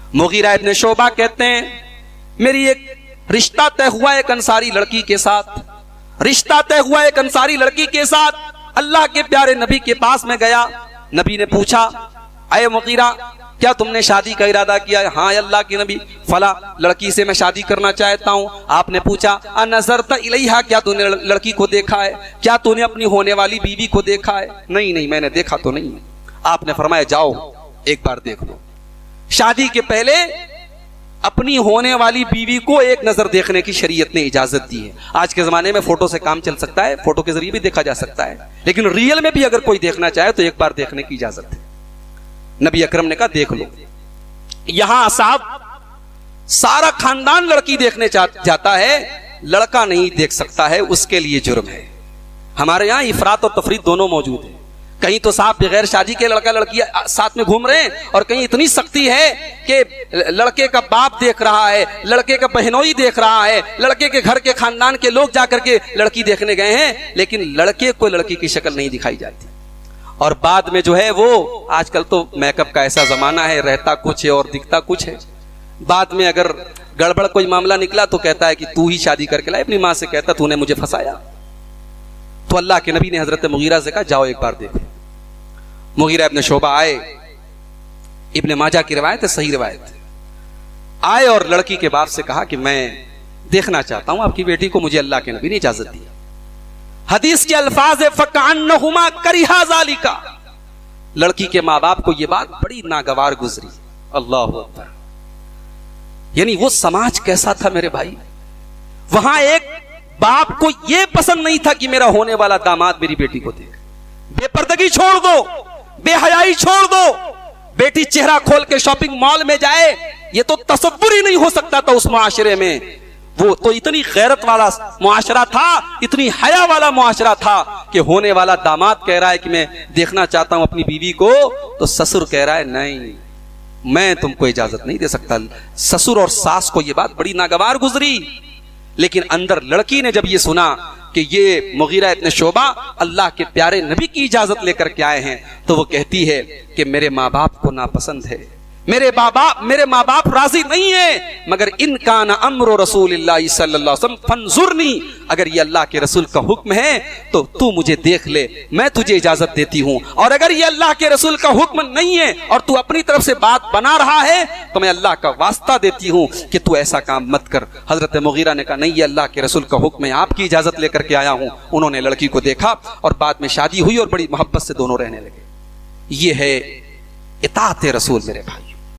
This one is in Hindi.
मुगीरा इब्न शोबा कहते हैं मेरी एक रिश्ता तय हुआ एक अंसारी लड़की के साथ, रिश्ता तय हुआ एक अंसारी लड़की के साथ। अल्लाह के प्यारे नबी के पास में गया। नबी ने पूछा, अये मुगीरा, क्या तुमने शादी का इरादा किया? हाँ अल्लाह के नबी, फला लड़की से मैं शादी करना चाहता हूँ। आपने पूछा, अनज़रत इलैहा, क्या तूने लड़की को देखा है? क्या तूने अपनी होने वाली बीवी को देखा है? नहीं नहीं, मैंने देखा तो नहीं। आपने फरमाया, जाओ एक बार देख लो। शादी के पहले अपनी होने वाली बीवी को एक नजर देखने की शरीयत ने इजाजत दी है। आज के जमाने में फोटो से काम चल सकता है, फोटो के जरिए भी देखा जा सकता है, लेकिन रियल में भी अगर कोई देखना चाहे तो एक बार देखने की इजाजत है। नबी अकरम ने कहा, देख लो। यहां साहब सारा खानदान लड़की देखने जाता है, लड़का नहीं देख सकता है, उसके लिए जुर्म है। हमारे यहां इफरात और तफरीत दोनों मौजूद है। कहीं तो साहब बगैर शादी के लड़का लड़की साथ में घूम रहे हैं, और कहीं इतनी सख्ती है कि लड़के का बाप देख रहा है, लड़के का बहनोई देख रहा है, लड़के के घर के खानदान के लोग जाकर के लड़की देखने गए हैं, लेकिन लड़के को लड़की की शक्ल नहीं दिखाई जाती। और बाद में जो है वो, आजकल तो मेकअप का ऐसा जमाना है, रहता कुछ है और दिखता कुछ है। बाद में अगर गड़बड़ कोई मामला निकला तो कहता है कि तू ही शादी करके लाए। अपनी माँ से कहता, तूने मुझे फंसाया। तो अल्लाह के नबी ने हजरत मुगीरा से कहा, जाओ एक बार देखो। मुगीरा इब्न शोबा आए, इब्न माजा की रिवायत है, सही रिवायत है। आए और लड़की के बाप से कहा कि मैं देखना चाहता हूं आपकी बेटी को, मुझे अल्लाह के नबी ने इजाजत दी। हदीस के अल्फाज है, फकान्नहुमा करिहा ज़ालिका। लड़की के माँ बाप को यह बात बड़ी नागवार गुजरी। अल्लाह अकबर। यानी वो समाज कैसा था मेरे भाई, वहां एक बाप को यह पसंद नहीं था कि मेरा होने वाला दामाद मेरी बेटी को देखे। बेपर्दगी छोड़ दो, बेहयाई छोड़ दो, बेटी चेहरा खोल के शॉपिंग मॉल में जाए, ये तो तसव्वुर ही नहीं हो सकता था उस मुआशरे में। वो तो इतनी गैरत वाला मुआशरा था, इतनी हया वाला मुआशरा था कि होने वाला दामाद कह रहा है कि मैं देखना चाहता हूं अपनी बीवी को, तो ससुर कह रहा है नहीं, मैं तुमको इजाजत नहीं दे सकता। ससुर और सास को यह बात बड़ी नागवार गुजरी। लेकिन अंदर लड़की ने जब ये सुना कि ये मुगीरा इब्न शोबा अल्लाह के प्यारे नबी की इजाजत लेकर के आए हैं, तो वो कहती है कि मेरे माँ बाप को नापसंद है, मेरे माँ बाप राजी नहीं है, मगर इनका ना अम्रो रसूलिल्लाह सल्लल्लाहु अलैहि वसल्लम फंजुरनी, अगर ये अल्लाह के रसूल का हुक्म है तो तू मुझे देख ले, मैं तुझे इजाजत देती हूँ। और अगर ये अल्लाह के रसूल का हुक्म नहीं है और तू अपनी तरफ से बात बना रहा है तो मैं अल्लाह का वास्ता देती हूँ कि तू ऐसा काम मत कर। हजरत मुगीरा ने कहा, नहीं, ये अल्लाह के रसूल का हुक्म है, आपकी इजाजत लेकर के आया हूँ। उन्होंने लड़की को देखा और बाद में शादी हुई और बड़ी मोहब्बत से दोनों रहने लगे। ये है इताअत रसूल मेरे भाई।